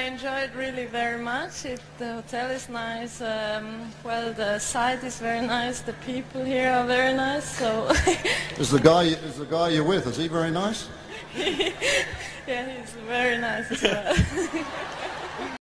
enjoyed really very much. The hotel is nice. Well, the site is very nice. The people here are very nice. So. Is the guy you're with? Is he very nice? Yeah, he's very nice as well.